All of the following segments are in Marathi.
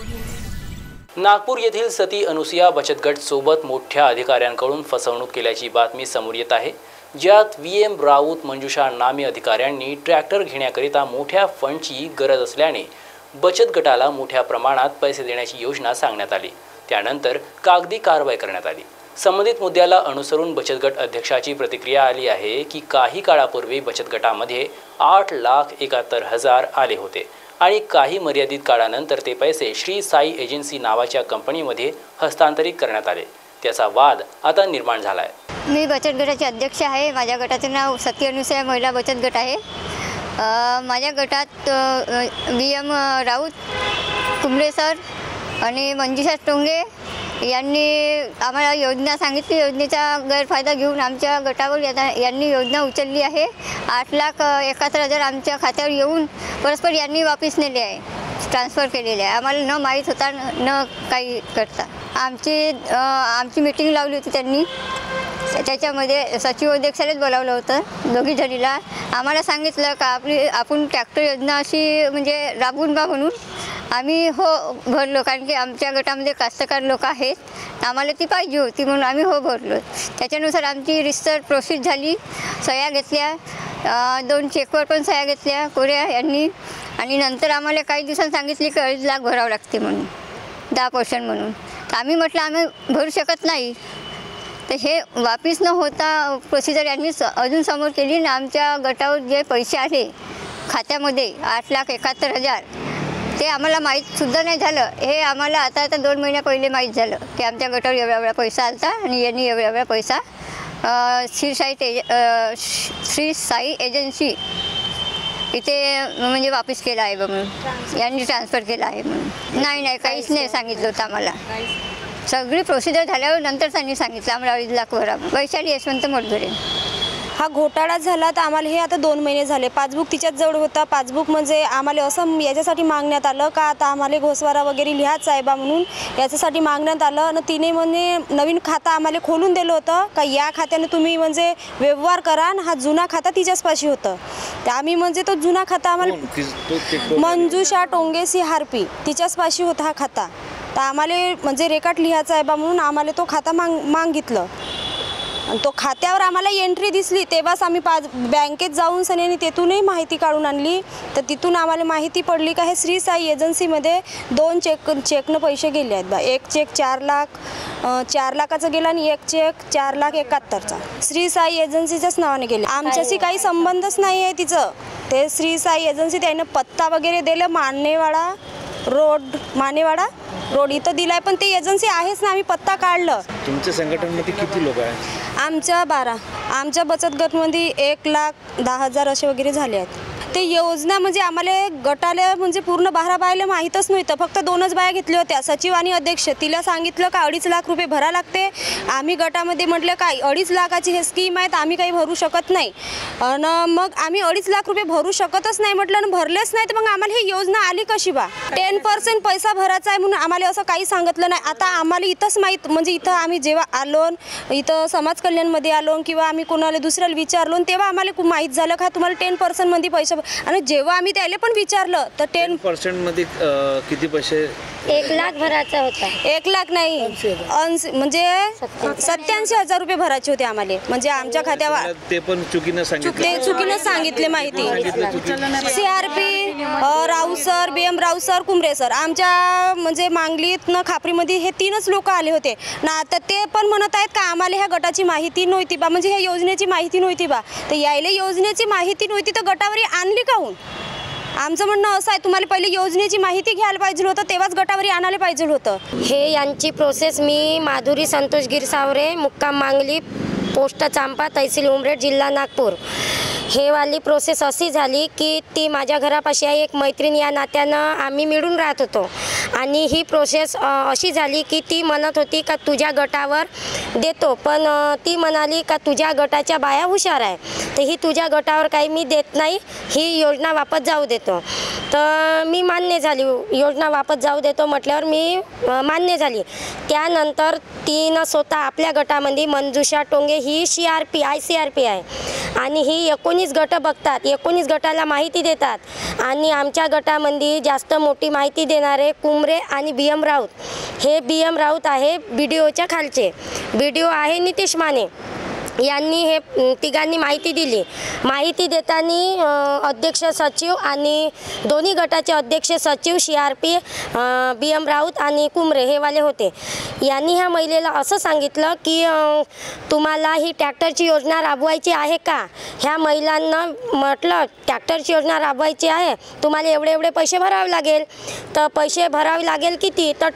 नागपूर येथील सती अनुसुया बचत गट सोबत मोठ्या अधिकाऱ्यांकडून फसवणूक केल्याची बातमी समोर येत आहे। ज्यात VM राऊत मंजुषा नामी अधिकाऱ्यांनी ट्रॅक्टर घेण्याकरिता मोठ्या फंडची गरज असल्याने बचत गटाला मोठ्या प्रमाणात पैसे देण्याची योजना सांगण्यात आली। त्यानंतर कागदी कारवाई करण्यात आली। संबंधित मुद्द्याला अनुसरून बचत गट अध्यक्षाची प्रतिक्रिया आली आहे की काही काळापूर्वी बचत गटामध्ये 8,71,000 आले होते आणि काही मर्यादित काळानंतर ते पैसे श्री साई एजन्सी नावाच्या कंपनीमध्ये हस्तांतरित करण्यात आले। त्याचा वाद आता निर्माण झाला आहे। मी बचत गटाचे अध्यक्ष आहे। माझ्या गटाचे नाव सती अनुसुया महिला बचत गट आहे। माझ्या गटात VM राऊत कुंबळे सर आणि मंजुषा टोंगे यांनी आम्हाला योजना सांगितली। योजनेचा गैरफायदा घेऊन आमच्या गटावर यांनी योजना उचलली आहे। 8,71,000 आमच्या खात्यावर येऊन परस्पर यांनी वापस नेले आहे, ट्रान्सफर केलेले आहे। आम्हाला न माहीत होता न काही करता आमची मीटिंग लावली होती त्यांनी। त्याच्यामध्ये सचिव अध्यक्षालाच बोलावलं होतं। दोघी जणीला आम्हाला सांगितलं का आपण ट्रॅक्टर योजना अशी म्हणजे राबवून बा म्हणून आम्ही हो भरलो, कारण की आमच्या गटामध्ये कास्तकार लोक आहेत, आम्हाला ती पाहिजे होती म्हणून आम्ही हो भरलो। त्याच्यानुसार आमची रिस्टर प्रोसेस झाली, सह्या घेतल्या, 2 चेकवर पण सह्या घेतल्या कोऱ्या यांनी आणि नंतर आम्हाला काही दिवसांनी सांगितले की 2.5 लाख भरावं लागते म्हणून 10% म्हणून। तर आम्ही म्हटलं आम्ही भरू शकत नाही। तर हे वापिस न होता प्रोसिजर यांनी अजून समोर केली ना। आमच्या गटावर जे पैसे आले खात्यामध्ये 8,71,000 ते आम्हाला माहीतसुद्धा नाही झालं। हे आम्हाला आता 2 महिन्या पहिले माहीत झालं की आमच्या गटावर एवढा पैसा आलता आणि यांनी एवढा पैसा श्री साई एजन्सी इथे म्हणजे वापस केला आहे म्हणून यांनी ट्रान्सफर केला आहे म्हणून। नाही काहीच नाही सांगितलं होतं आम्हाला। सगळी प्रोसिजर झाल्यावर नंतर त्यांनी सांगितलं आम्हाला 2.5 लाख भरा। वैशाली यशवंत मोडदुरे। हा घोटाळा झाला तर आम्हाला हे आता 2 महिने झाले। पासबुक तिच्याच जवळ होता। पासबुक म्हणजे आम्हाला असं याच्यासाठी मागण्यात आलं का आता आम्हाला घोसवारा वगैरे लिहायचा आहे बा म्हणून याच्यासाठी मागण्यात आलं आणि तिने म्हणजे नवीन खाता आम्हाला खोलून दिलं होतं का या खात्याने तुम्ही म्हणजे व्यवहार करा। हा जुना खाता तिच्याचपाशी होतं। तर आम्ही म्हणजे तो जुना खाता आम्हाला मंजुषा टोंगे CRP तिच्याचपाशी होता हा खाता। तर आम्हाला म्हणजे रेकॉर्ड लिहायचा आहे बा म्हणून आम्हाला तो खाता मागितलं आणि तो खात्यावर आम्हाला एंट्री दिसली तेव्हाच आम्ही बँकेत जाऊन सनेनी तेथूनही माहिती काढून आणली। तर तिथून आम्हाला माहिती पडली का हे श्री साई एजन्सीमध्ये 2 चेकनं पैसे गेले आहेत बा। एक चेक 4 लाखाचा गेला आणि एक चेक 4,71,000चा श्री साई एजन्सीच्याच नावाने गेले। आमच्याशी काही संबंधच नाही आहे तिचं। ते श्री साई एजन्सी त्यानं पत्ता वगैरे दिलं मानेवाडा रोड इथं दिलाय, पण ते एजन्सी आहेच ना। आम्ही पत्ता काढलं। तुमच्या संघटनेमध्ये किती लोक आहेत? आमच्या 12। आमच्या बचत गटमध्ये 1,10,000 असे वगैरे झाले आहेत। ते योजना म्हणजे आम्हाला गटाला म्हणजे पूर्ण 12 बायाला माहीतच नव्हतं। फक्त 2च बाया घेतल्या होत्या, सचिव आणि अध्यक्ष। तिला सांगितलं का 2.5 लाख रुपये भरा लागते। आम्ही गटामध्ये म्हटलं काय 2.5 लाखाची हे स्कीम आहे, आम्ही काही भरू शकत नाही। आणि मग आम्ही 2.5 लाख रुपये भरू शकतच नाही म्हटलं आणि भरलेच नाही। तर मग आम्हाला ही योजना आली कशी बा? 10% पैसा भरायचा आहे म्हणून आम्हाला असं काही सांगितलं नाही। आता आम्हाला इथंच माहीत म्हणजे इथं आम्ही जेव्हा आलो इथं समाज कल्याणमध्ये आलो किंवा आम्ही कोणाला दुसऱ्याला विचारलो तेव्हा आम्हाला माहीत झालं का तुम्हाला 10% मध्ये पैसे। आणि जेव्हा आम्ही त्याला पण विचारलं तर 10% मध्ये किती पैसे? 1 लाख भरायचा होता। 1 लाख नाही म्हणजे 87,000 रुपये भरायचे होते आम्हाला। म्हणजे आमच्या खात्यावर ते पण चुकीनं सांगितले माहिती। CRP Raut sir, BM Raut sir, Kumble sir आमच्या म्हणजे मांगलीत न खापरीमध्ये हे 3च लोक आले होते ना। आता ते पण म्हणत आहेत का आम्हाला ह्या गटाची माहिती नव्हती बा, म्हणजे ह्या योजनेची माहिती नव्हती बा। तर यायला योजनेची माहिती नव्हती तर गटावर आणली काहून? आमचं म्हणणं असं आहे तुम्हाला पहिले योजनेची माहिती घ्यायला पाहिजे होतं, तेव्हाच गटावर आणायला पाहिजे होतं। हे यांची प्रोसेस मी माधुरी संतोष गिरसावरे, मुक्काम मांगली, पोस्ट चांपा, तहसील उमरेड, जिल्हा नागपूर। हे वाली प्रोसेस अशी झाली की ती माझ्या घरापाशी आहे, एक मैत्रीण या नात्यानं आम्ही मिळून राहत होतो आणि ही प्रोसेस अशी झाली की ती म्हणत होती का तुझ्या गटावर देतो, पण ती म्हणाली का तुझ्या गटाच्या बाया हुशार आहे तर ही तुझ्या गटावर काही मी देत नाही, ही योजना वापस जाऊ देतो। तर मी मान्य झाली, योजना वापस जाऊ देतो म्हटल्यावर मी मान्य झाली। त्यानंतर तिनं स्वतः आपल्या गटामध्ये मंजुषा टोंगे ही ICRP आहे आणि ही 19 गट बघतात, 19 गटाला माहिती देतात आणि आमच्या गटामध्ये जास्त मोठी माहिती देणारे कुंबळे कुमरे आणि BM राऊत. हे BM राऊत आहे BDOच्या खालचे. BDO आहे नितीश माने. यांनी हे तिघांनी माहिती दिली. माहिती देताना अध्यक्ष सचिव आणि दोन्ही गटाचे अध्यक्ष सचिव CRP BM राऊत आणि कुमरे हे वाले होते. यांनी ह्या महिलेला असं सांगितलं की तुम्हाला ही ट्रॅक्टरची योजना राबवायची आहे का. ह्या महिलांना म्हटलं ट्रॅक्टरची योजना राबवायची आहे, तुम्हाला एवढे पैसे भरावे लागेल. तर पैसे भरावे लागेल किती, तर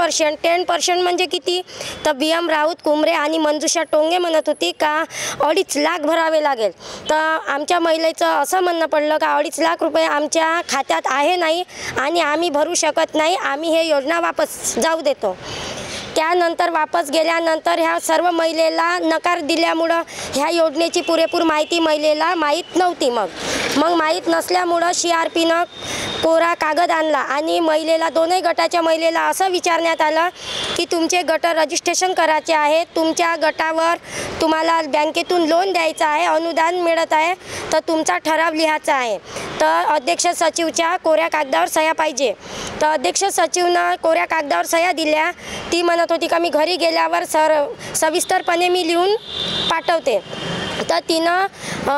10% म्हणजे किती, तर BM राऊत कुमरे आणि मंजुषा टोंगे म्हणत होती का 2.5 लाख भरावे लागेल. तर आमच्या महिलेचं असं म्हणणं पडलं का 2.5 लाख रुपये आमच्या खात्यात आहे नाही आणि आम्ही भरू शकत नाही, आम्ही हे योजना वापस जाऊ देतो. त्यानंतर वापस गेल्यानंतर ह्या सर्व महिलेला नकार दिल्यामुळं ह्या योजनेची पुरेपूर माहिती महिलेला माहीत नव्हती. मग माहीत नसल्यामुळं CRPनं कोरा कागद आणला आणि महिलेला दोन्ही गटाच्या महिलेला असं विचारण्यात आलं की तुमचे गट रजिस्ट्रेशन करायचे आहे, तुमच्या गटावर तुम्हाला बँकेतून लोन द्यायचं आहे, अनुदान मिळत आहे, तर तुमचा ठराव लिहायचा आहे. तर अध्यक्ष सचिवच्या कोऱ्या कागदावर सह्या पाहिजे. तर अध्यक्ष सचिवनं कोऱ्या कागदावर सह्या दिल्या. ती म्हणत होती का मी घरी गेल्यावर सविस्तरपणे मी लिहून पाठवते. तर तिनं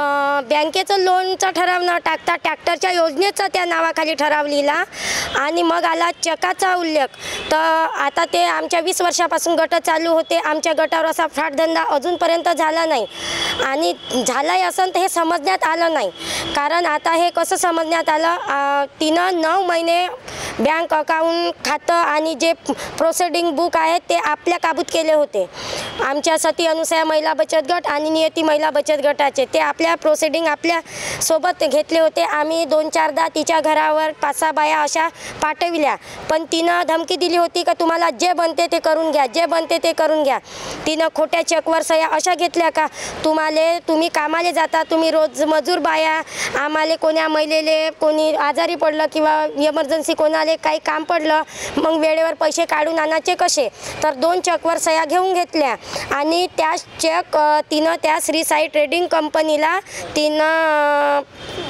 बँकेचं लोनचा ठराव न टाकता ट्रॅक्टरच्या योजनेचा त्या नावाखाली ठराव लिहिला आणि मग आला चकाचा उल्लेख. तर आता ते आमच्या 20 वर्षापासून गट चालू होते, आमच्या गटावर असा फ्रॉडधंदा अजूनपर्यंत झाला नाही आणि झालाही असं तर हे समजण्यात आलं नाही. कारण आता हे कसं समजण्यात आलं, तिनं 9 महिने बँक अकाउंट खातं आणि जे प्रोसिडिंग बुक आहेत ते आपल्या काबूत केले होते. आमच्या सती अनुसया महिला बचत गट आणि नियती महिला बचत गटाचे ते आपल्या प्रोसिडिंग आपल्या सोबत घेतले होते. आम्ही 2-4दा तिच्या घरावर 5-6 बाया अशा पाठविल्या, पण तिनं धमकी दिली होती का तुम्हाला जे बनते ते करून घ्या, जे बनते ते करून घ्या. तिनं खोट्या चेकवर सह्या अशा घेतल्या का तुम्ही कामाला जाता, तुम्ही रोज मजूर बाया, आम्हाला कोण्या महिलेले कोणी आजारी पडलं किंवा इमर्जन्सी कोणाला काही काम पडलं मग वेळेवर पैसे काढून आणायचे कसे. तर 2 चेकवर सह्या घेऊन घेतल्या आणि त्या चेक तिनं त्या श्री साई ट्रेडिंग कंपनीला तिनं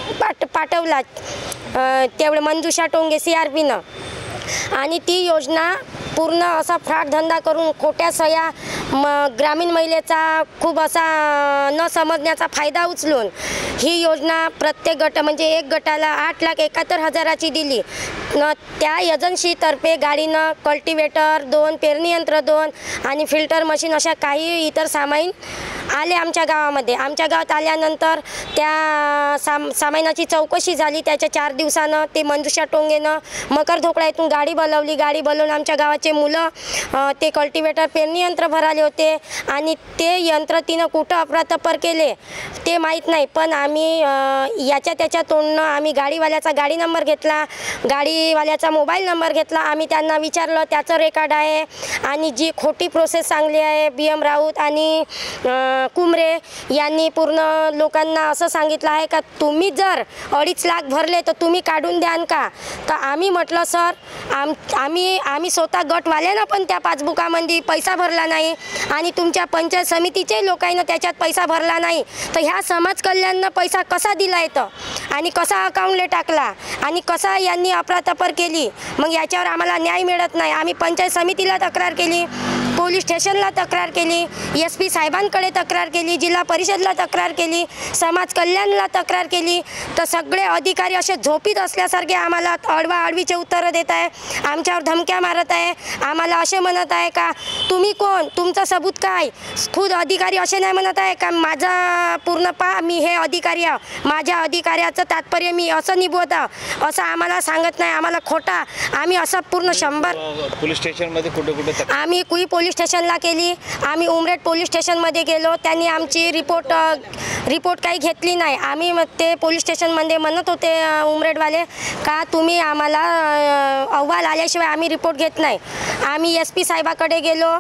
पाठवला तेवढं मंजुषा टोंगे CRPनं. आणि ती योजना पूर्ण असा फ्रॉड धंदा करून खोट्या सह्या ग्रामीण महिलेचा खूप असा न समजण्याचा फायदा उचलून ही योजना प्रत्येक गट म्हणजे एक गटाला 8,71,000ची दिली. त्या एजन्सीतर्फे गाडीनं कल्टिवेटर 2, पेरणी यंत्र 2 आणि फिल्टर मशीन अशा काही इतर सामाईन आले आमच्या गावामध्ये. आमच्या गावात आल्यानंतर त्या सामानाची चौकशी झाली. त्याच्या 4 दिवसानं ते मंजुषा टोंगेनं मकर धोकडा इथून गाडी बोलावली. गाडी बोलवून आमच्या गावाचे मुलं ते कल्टिवेटर पेरणी यंत्र भराले होते आणि ते यंत्र तिनं कुठं अफरातफर केले ते माहीत नाही. पण आम्ही याच्या त्याच्या तोंडनं आम्ही गाडीवाल्याचा गाडी नंबर घेतला, गाडीवाल्याचा मोबाईल नंबर घेतला. आम्ही त्यांना विचारलं, त्याचं रेकॉर्ड आहे आणि जी खोटी प्रोसेस सांगली आहे BM राऊत आणि कुमरे यांनी पूर्ण लोकांना असं सांगितलं आहे का तुम्ही जर 2.5 लाख भरले तर तुम्ही काढून द्याल का. तर आम्ही म्हटलं सर आम्ही स्वतः गटवाल्यानं पण त्या पासबुकामध्ये पैसा भरला नाही आणि तुमच्या पंचायत समितीचे लोकांना त्याच्यात पैसा भरला नाही, तर ह्या समाज कल्याणनं पैसा कसा दिला येतं आणि कसा अकाउंटला टाकला आणि कसा यांनी अफरातफर केली. मग याच्यावर आम्हाला न्याय मिळत नाही. आम्ही पंचायत समितीला तक्रार केली, पोलीस स्टेशनला तक्रार केली, SP साहेबांकडे तक्रार केली, जिल्हा परिषदला तक्रार केली, समाज कल्याणला तक्रार केली. तर सगळे अधिकारी असे झोपीत असल्यासारखे आम्हाला अडवाअडवीचे उत्तरं देत आहे, आमच्यावर धमक्या मारत आहे. आम्हाला असे म्हणत आहे का तुम्ही कोण, तुमचं सबूत काय. खुद अधिकारी असे नाही म्हणत आहे का माझा पूर्ण मी हे अधिकारी आहे, माझ्या अधिकाऱ्याचं तात्पर्य मी असं निभवत असं आम्हाला सांगत नाही. आम्हाला खोटा आम्ही असं पूर्ण 100 पोलीस स्टेशनमध्ये कुठे आम्ही कुई पोलीस स्टेशनला केली, आम्ही उमरेड पोलीस स्टेशनमध्ये गेलो, त्यांनी आमची रिपोर्ट काही घेतली नाही. आम्ही ते पोलीस स्टेशनमध्ये म्हणत होते उमरेडवाले का तुम्ही आम्हाला अहवाल आल्याशिवाय आम्ही रिपोर्ट घेत नाही. आम्ही SP साहेबाकडे गेलो,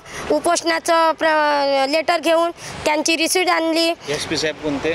उपोषणाचं लेटर घेऊन त्यांची रिसीट आणली. SP साहेब कोणते?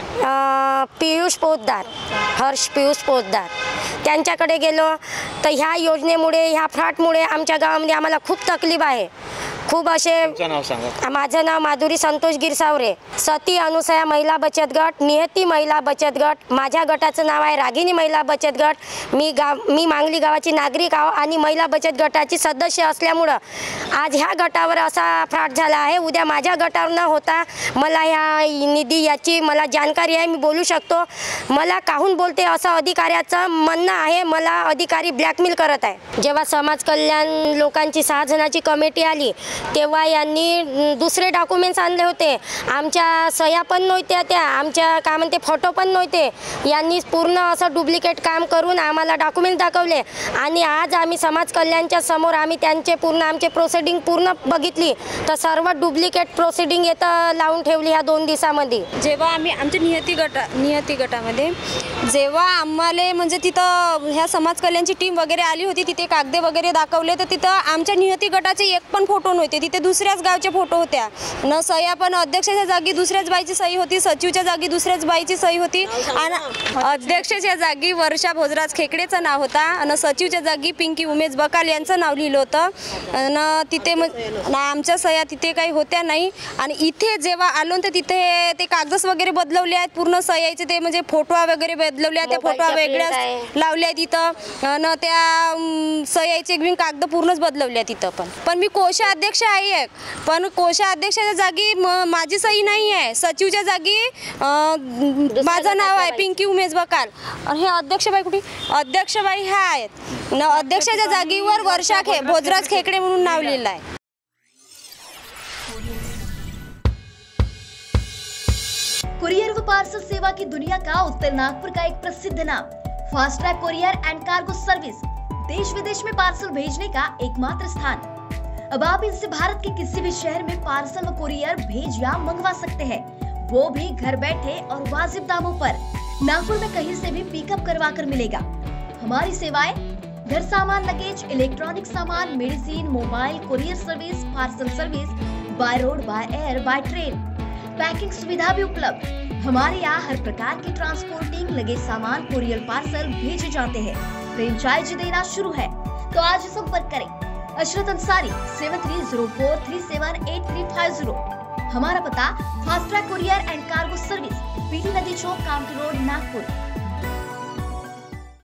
पियुष पोतदार, हर्ष पियुष पोतदार त्यांच्याकडे गेलो. तर ह्या योजनेमुळे ह्या फ्रॉडमुळे आमच्या गावामध्ये आम्हाला खूप तकलीफ आहे. खूप असे. तुमचं नाव सांगा. माझं नाव माधुरी संतोष गिरसावरे, सती अनुसया महिला बचत गट, नियती महिला बचत गट. माझ्या गटाचं नाव आहे रागिनी महिला बचत गट. मी मांगली गावाची नागरिक आहो आणि महिला बचत गटाची सदस्य असल्यामुळं आज ह्या गटावर असा फ्रॉड झाला आहे. उद्या माझ्या गटावर न होता मला ह्या निधी याची मला जानकारी आहे, मी बोलू शकतो. मला काहून बोलते असं अधिकाऱ्याचं म्हणणं आहे. मला अधिकारी ब्लॅकमेल करत आहे. जेव्हा समाज कल्याण लोकांची 6 जणांची कमिटी आली तेव्हा यांनी दुसरे डॉक्युमेंट्स आणले होते. आमच्या सह्या पण नव्हत्या, त्या आमच्या काय म्हणते फोटो पण नव्हते. यांनी पूर्ण असं डुप्लिकेट काम करून आम्हाला डॉक्युमेंट दाखवले आणि आज आम्ही समाज कल्याणच्या समोर आम्ही त्यांचे पूर्ण आमचे प्रोसिडिंग पूर्ण बघितली तर सर्व डुप्लिकेट प्रोसिडिंग येतं लावून ठेवली ह्या 2 दिवसामध्ये. जेव्हा आम्ही आमच्या नियती गटामध्ये जेव्हा आम्हाला म्हणजे तिथं ह्या समाज कल्याणची टीम वगैरे आली होती, तिथे कागदे वगैरे दाखवले तर तिथं आमच्या नियती गटाचे एक पण फोटो नव्हते. तिथे दुसऱ्याच गावचे फोटो होत्या. न सह्या पण अध्यक्षाच्या जागी दुसऱ्याच बाईची सही होती, सचिवच्या जागी दुसऱ्याच बाईची सही होती आणि अध्यक्षाच्या जागी वर्षा भोजराज खेकडेचं नाव होता आणि सचिवच्या जागी पिंकी उमेश बकाल यांचं नाव लिहिलं होतं. आणि तिथे आमच्या सह्या तिथे काही होत्या नाही. आणि इथे जेव्हा आलो तर तिथे ते कागदच वगैरे बदलवले आहेत. पूर्ण सह्याचे ते म्हणजे फोटो वगैरे बदलवले आहेत. त्या फोटो वेगळ्याच लावल्या आहेत तिथं आणि त्या सह्याचे बिन कागद पूर्णच बदलवले आहेत तिथं. पण मी कोषाध्यक्ष आहे, पण कोषाध्यक्षाच्या जागी माझी सही नाही आहे. सचिवच्या जागी माझं नाव आहे पिंकी उमेश बकाल. आणि हे अध्यक्षबाई कुठे? अध्यक्षबाई ह्या आहेत. अध्यक्षाच्या जागीवर वर्षा भोजराज खेकडे म्हणून नाव लिहिलं आहे. कुरियर व पार्सल सेवा की दुनिया का उत्तर नागपुर का एक प्रसिद्ध नाम fast track courier and cargo service, देश विदेश में पार्सल भेजने का एकमात्र स्थान। अब आप इनसे भारत के किसी भी शहर में पार्सल व कुरियर भेज या मंगवा सकते हैं, वो भी घर बैठे और वाजिब दामों पर। नागपुर में कहीं से भी पिकअप करवा कर मिलेगा। हमारी सेवाएं घर सामान, लगेज, इलेक्ट्रॉनिक सामान, medicine, mobile, courier service, parcel service, by road, by air, by train, packing सुविधा भी उपलब्ध। हमारे यहाँ हर प्रकार की ट्रांसपोर्टिंग, लगेज सामान, कुरियर पार्सल भेजे जाते हैं। फ्रेंचाइजी देना शुरू है तो आज संपर्क करें। अशरत अंसारी 7304378350। हमारा पता fast track courier and cargo service, Peeli Nadi Chowk, county road, Nagpur.